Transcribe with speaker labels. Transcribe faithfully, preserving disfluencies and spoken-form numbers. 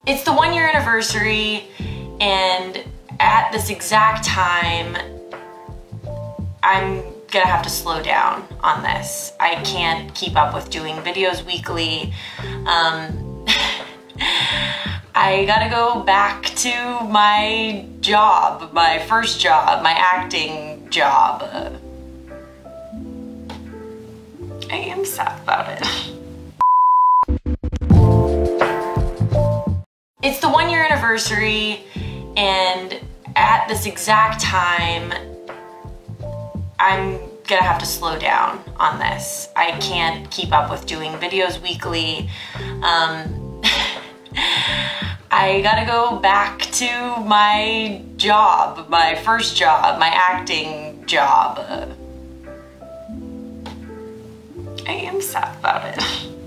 Speaker 1: It's the one year anniversary, and at this exact time, I'm gonna have to slow down on this. I can't keep up with doing videos weekly. Um, I gotta go back to my job, my first job, my acting job. Uh, I am sad about it. It's the one year anniversary, and at this exact time, I'm gonna have to slow down on this. I can't keep up with doing videos weekly. Um, I gotta go back to my job, my first job, my acting job. Uh, I am sad about it.